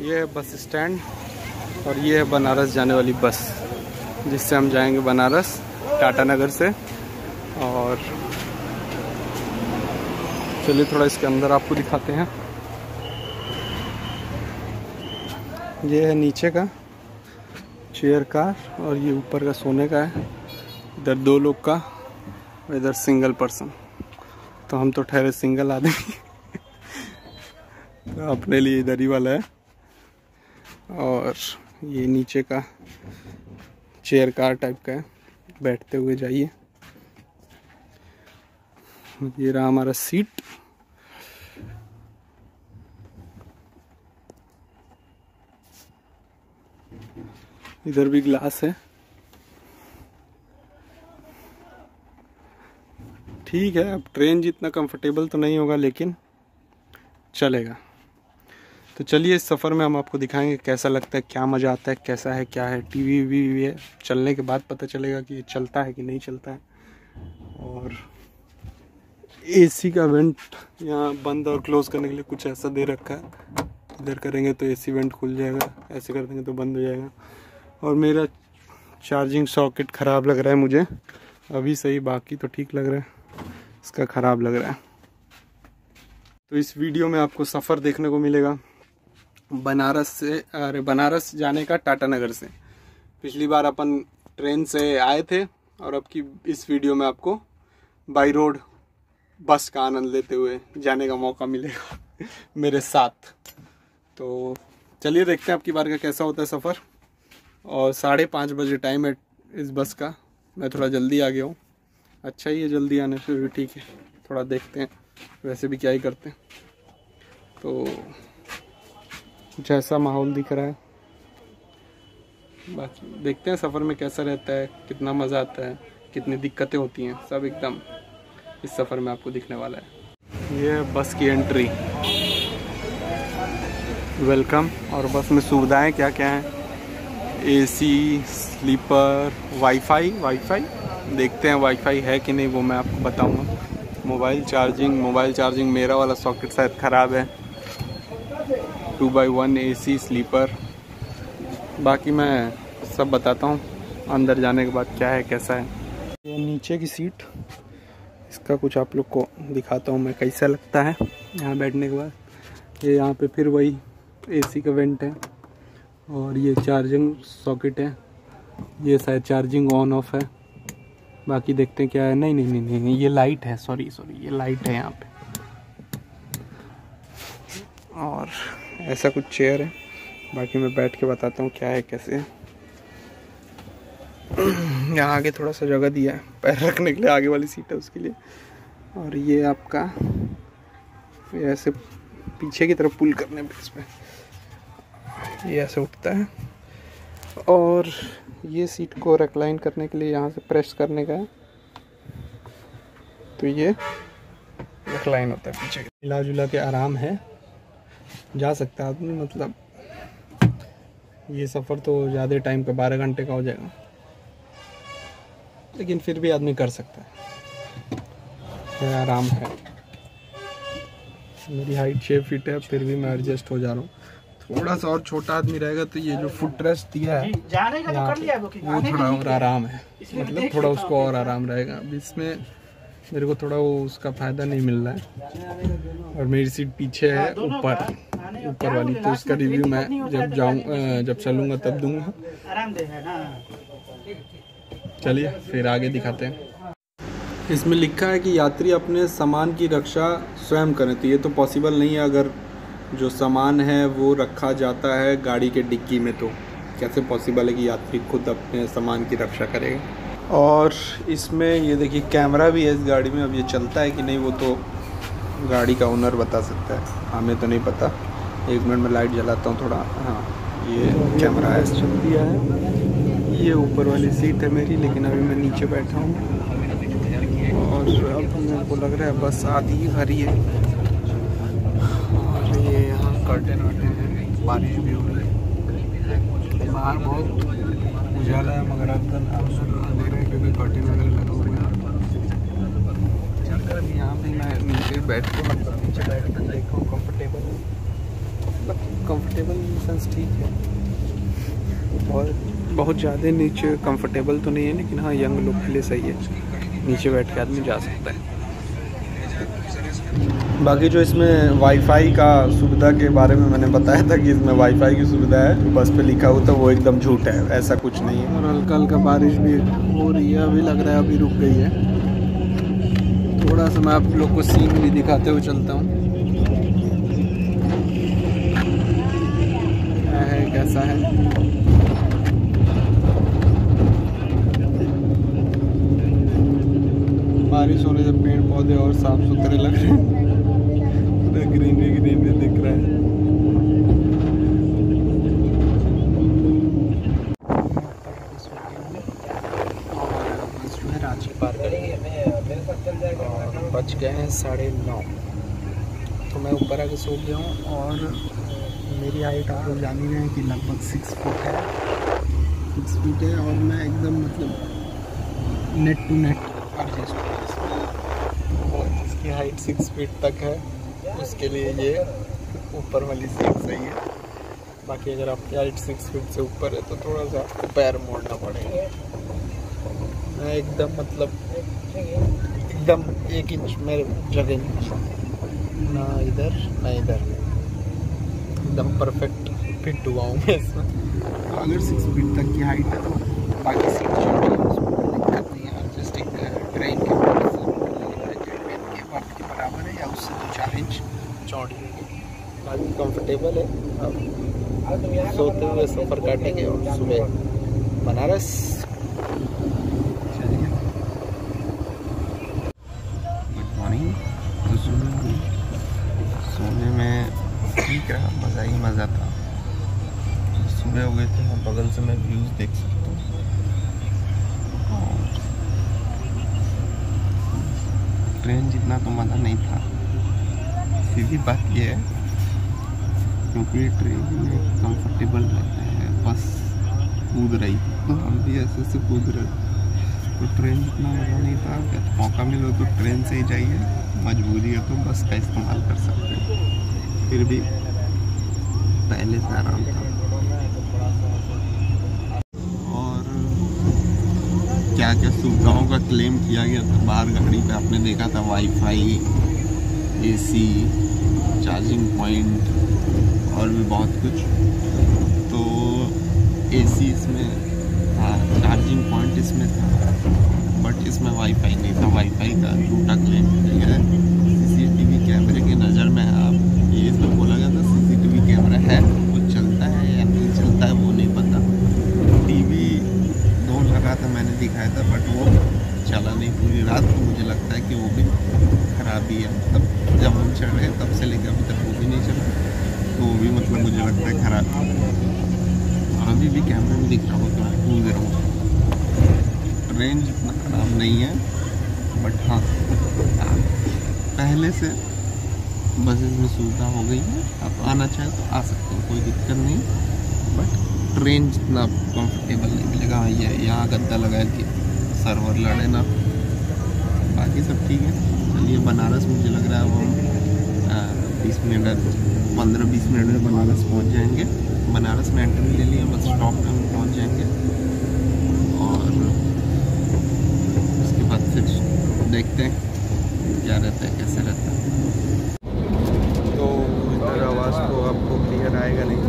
ये है bus stand और ये है बनारस जाने वाली बस, जिससे हम जाएंगे बनारस टाटा नगर से। और चलिए थोड़ा इसके अंदर आपको दिखाते हैं। ये है नीचे का चेयर कार और ये ऊपर का सोने का है। इधर 2 लोग का, इधर सिंगल पर्सन। तो हम तो ठहरे सिंगल आदमी तो अपने लिए इधर ही वाला है। और ये नीचे का चेयर कार टाइप का है, बैठते हुए जाइए। ये रहा हमारा सीट। इधर भी ग्लास है। ठीक है, अब ट्रेन जितना कंफर्टेबल तो नहीं होगा लेकिन चलेगा। तो चलिए इस सफ़र में हम आपको दिखाएंगे कैसा लगता है, क्या मज़ा आता है, कैसा है, क्या है। टीवी वी है, चलने के बाद पता चलेगा कि ये चलता है कि नहीं चलता है। और एसी का वेंट यहाँ बंद और क्लोज करने के लिए कुछ ऐसा दे रखा है। इधर करेंगे तो एसी वेंट खुल जाएगा, ऐसे कर देंगे तो बंद हो जाएगा। और मेरा चार्जिंग सॉकेट ख़राब लग रहा है मुझे अभी, सही बाकी तो ठीक लग रहा है, इसका ख़राब लग रहा है। तो इस वीडियो में आपको सफ़र देखने को मिलेगा बनारस जाने का टाटा नगर से। पिछली बार अपन ट्रेन से आए थे और अब की इस वीडियो में आपको बाई रोड बस का आनंद लेते हुए जाने का मौका मिलेगा मेरे साथ। तो चलिए देखते हैं अब की बार का कैसा होता है सफ़र। और 5:30 बजे टाइम है इस बस का। मैं थोड़ा जल्दी आ गया हूँ। अच्छा ही है जल्दी आने से भी, ठीक है। थोड़ा देखते हैं, वैसे भी क्या ही करते हैं। तो कुछ ऐसा माहौल दिख रहा है। बाकी देखते हैं सफ़र में कैसा रहता है, कितना मज़ा आता है, कितनी दिक्कतें होती हैं, सब एकदम इस सफ़र में आपको दिखने वाला है। ये है बस की एंट्री। वेलकम। और बस में सुविधाएं क्या क्या हैं? एसी, स्लीपर, वाईफाई देखते हैं वाईफाई है कि नहीं, वो मैं आपको बताऊंगा। मोबाइल चार्जिंग मेरा वाला सॉकेट शायद ख़राब है। 2x1 AC sleeper. बाकी मैं सब बताता हूँ अंदर जाने के बाद क्या है कैसा है। ये नीचे की सीट, इसका कुछ आप लोग को दिखाता हूँ मैं कैसा लगता है यहाँ बैठने के बाद। ये यहाँ पे फिर वही एसी का वेंट है और ये चार्जिंग सॉकेट है। ये शायद चार्जिंग ऑन ऑफ है। बाकी देखते हैं क्या है। नहीं, ये लाइट है। सॉरी ये लाइट है यहाँ पे। और ऐसा कुछ चेयर है। बाकी मैं बैठ के बताता हूँ क्या है कैसे है। यहाँ आगे थोड़ा सा जगह दिया है पैर रखने के लिए, आगे वाली सीट है उसके लिए। और ये आपका ये ऐसे पीछे की तरफ पुल करने पे इसमें ये ऐसे उठता है। और ये सीट को रिक्लाइन करने के लिए यहाँ से प्रेस करने का है, तो ये रिक्लाइन होता है पीछे। हिला जुला के आराम है, जा सकता है आदमी। मतलब ये सफ़र तो ज़्यादा टाइम का 12 घंटे का हो जाएगा, लेकिन फिर भी आदमी कर सकता है, आराम है। मेरी हाइट 6 फीट है, फिर भी मैं एडजस्ट हो जा रहा हूँ। थोड़ा सा और छोटा आदमी रहेगा तो ये जो फुट रेस्ट दिया है वो थोड़ा और आराम है, मतलब थोड़ा उसको और आराम रहेगा। अब इसमें मेरे को थोड़ा वो उसका फ़ायदा नहीं मिल रहा है। और मेरी सीट पीछे है ऊपर वाली, तो उसका रिव्यू मैं जब चलूँगा तब दूंगा। चलिए फिर आगे दिखाते हैं। इसमें लिखा है कि यात्री अपने सामान की रक्षा स्वयं करें। तो ये तो पॉसिबल नहीं है, अगर जो सामान है वो रखा जाता है गाड़ी के डिक्की में, तो कैसे पॉसिबल है कि यात्री खुद अपने सामान की रक्षा करेगा। और इसमें ये देखिए कैमरा भी है इस गाड़ी में। अब ये चलता है कि नहीं वो तो गाड़ी का ओनर बता सकता है, हमें तो नहीं पता। 1 मिनट में लाइट जलाता हूँ थोड़ा। हाँ, ये कैमरा है, चल दिया है। ये ऊपर वाली सीट है मेरी, लेकिन अभी मैं नीचे बैठा हूँ। और अब मेरे को लग रहा है बस आधी ही भरी है। और ये यहाँ कर्टेन वर्टेन है, बारिश भी हो रही है। बाहर बहुत उजाला है मगर अंदर अंधेरा है क्योंकि कर्टेन वगैरह लगा हुआ है। यहाँ पे मैं नीचे बैठ के नीचे बैठ कर देखा हूँ कंफर्टेबल है। कंफर्टेबल सेंस ठीक है, बहुत ज़्यादा नीचे कंफर्टेबल तो नहीं है, लेकिन हाँ यंग लोग के लिए सही है, नीचे बैठ के आदमी जा सकता है। बाकी जो इसमें वाईफाई का सुविधा के बारे में मैंने बताया था कि इसमें वाईफाई की सुविधा है, बस पे लिखा हुआ था, वो एकदम झूठ है, ऐसा कुछ नहीं है। और हल्का हल्का बारिश भी हो रही है, अभी लग रहा है अभी रुक गई है। थोड़ा सा मैं आप लोग को सीन भी दिखाते हुए चलता हूँ, क्या है कैसा है। बारिश होने से पेड़ पौधे और साफ सुथरे लग रहे हैं, ग्रीनरी ग्रीनरी दिख रहा है। जो है रांची पार करेंगे, बज गए हैं 9:30, तो मैं ऊपर आके सो गया हूँ। और मेरी हाइट आप लोग जान ही रहे हैं कि लगभग 6 फीट है, 6 फीट है। और मैं एकदम मतलब नेट टू नेट एडजस्ट, जिसकी हाइट 6 फीट तक है उसके लिए ये ऊपर वाली सीट सही है। बाकी अगर आपकी हाइट 6 फीट से ऊपर है तो थोड़ा सा आपको पैर मोड़ना पड़ेगा। मैं एकदम मतलब एकदम 1 इंच मेरे जगह नहीं, ना इधर ना इधर, एकदम परफेक्ट फिट हुआ हूँ मैं इसमें। अगर 6 फीट तक की हाइट है तो बाकी सीट चौड़ी है, उसमें दिक्कत नहीं है। जस्ट एक ट्रेन के बर्थ के बराबर है या उससे 2-4 इंच चौड़ी है, बाकी कंफर्टेबल है। अब सोते हुए सफ़र काटेंगे और सुबह बनारस। Good morning. तो सोने में ठीक रहा, मज़ा ही मज़ा था। सुबह हो गए थे, हम बगल से मैं व्यूज़ देख सकता हूँ। ट्रेन जितना तो मज़ा नहीं था, सीधी बात ये है, क्योंकि ट्रेन में कंफर्टेबल रहते हैं, बस कूद रही तो हम भी ऐसे से कूद रहे, तो ट्रेन जितना मज़ा नहीं था। मौका मिले तो ट्रेन से ही जाइए, मजबूरी है तो बस का इस्तेमाल कर सकते हैं, फिर भी पहले से आराम था। और क्या क्या सुविधाओं का क्लेम किया गया था बाहर गाड़ी पे, आपने देखा था वाईफाई, एसी, चार्जिंग पॉइंट और भी बहुत कुछ। तो एसी इसमें था, चार्जिंग पॉइंट इसमें था, बट इसमें वाईफाई नहीं था। वाईफाई का झूठा क्लेम किया है। सीसीटीवी कैमरे की नज़र में आप ये इसमें बोला गया था सीसीटीवी कैमरा है, वो चलता है या नहीं चलता है वो नहीं पता। टीवी 2 लगा था, मैंने दिखाया था, बट वो चला नहीं पूरी रात। तो मुझे लगता है कि वो भी खराबी है, तब जब हम चढ़ रहे तब से लेकर अभी तक वो भी नहीं चला, तो वो भी मतलब मुझे लगता है खराब। अभी भी कैमरे में दिख रहा होगा कूद रहा हूँ। ट्रेन जितना खराब नहीं है, बट हाँ पहले से बसेस में सुविधा हो गई है, आप आना चाहें तो आ सकते हो, कोई दिक्कत नहीं। बट ट्रेन जितना कंफर्टेबल नहीं मिलेगा। ये यहाँ गद्दा लगा कि सर्वर लड़े ना, बाकी सब ठीक है। चलिए बनारस मुझे लग रहा है वो 15-20 मिनट में बनारस पहुँच जाएंगे। बनारस में एंट्री ले लिए, बस स्टॉप पे हम पहुँच जाएंगे और उसके बाद फिर देखते हैं क्या रहता है, कैसे रहता है। तो इधर आवाज़ तो आपको क्लियर आएगा नहीं,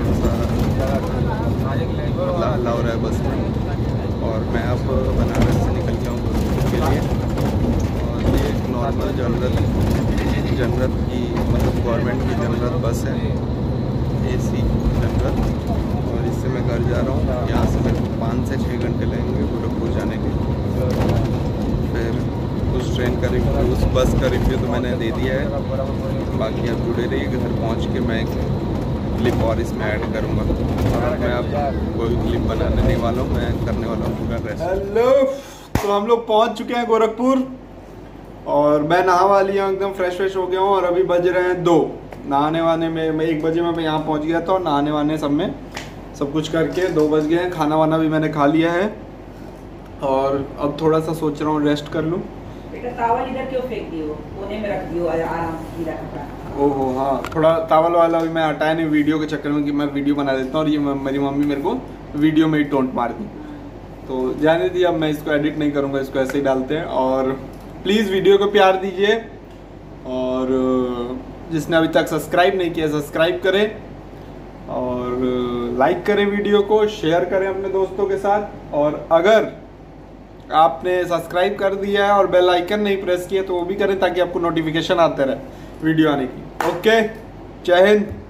थोड़ा हल्ला हो रहा है बस में। और मैं अब बनारस से निकल गया हूँ गोरखपुर के लिए, और ये एक नॉर्मल जनरल की मतलब गवर्नमेंट की जनरल बस है, एसी जनरल। और इससे मैं घर जा रहा हूँ। यहाँ से मेरे को 5 से 6 घंटे लगेंगे गोरखपुर जाने के। फिर उस ट्रेन का रिव्यू, उस बस का रिव्यू तो मैंने दे दिया है, बाकी आप जुड़े रहिए। घर पहुँच के मैं एक क्लिप और इसमें ऐड करूँगा। और मैं अब कोई क्लिप बनाने नहीं वाला हूँ, मैं करने वाला हूँ पूरा रेस्ट। हेलो, तो हम लोग पहुँच चुके हैं गोरखपुर और मैं नहा वाली हूँ, एकदम फ्रेश हो गया हूँ। और अभी बज रहे हैं 2। नहाने वाने में मैं 1 बजे में मैं यहाँ पहुँच गया था, और नहाने वाने सब में सब कुछ करके 2 बज गए हैं। खाना वाना भी मैंने खा लिया है और अब थोड़ा सा सोच रहा हूँ रेस्ट कर लूँ। बेटा टावल इधर क्यों फेंक दियो, कोने में रख दियो, आराम से गीला कपड़ा। ओहो हाँ, थोड़ा तावल वाला भी मैं हटाया नहीं वीडियो के चक्कर में कि मैं वीडियो बना देता हूँ और ये मेरी मम्मी मेरे को वीडियो में ही टोंट मार दी। तो जाने दी, अब मैं इसको एडिट नहीं करूँगा, इसको ऐसे ही डालते हैं। और प्लीज़ वीडियो को प्यार दीजिए, और जिसने अभी तक सब्सक्राइब नहीं किया सब्सक्राइब करें, और लाइक करें, वीडियो को शेयर करें अपने दोस्तों के साथ। और अगर आपने सब्सक्राइब कर दिया है और बेल आइकन नहीं प्रेस किया तो वो भी करें, ताकि आपको नोटिफिकेशन आते रहे वीडियो आने की। ओके, जय हिंद।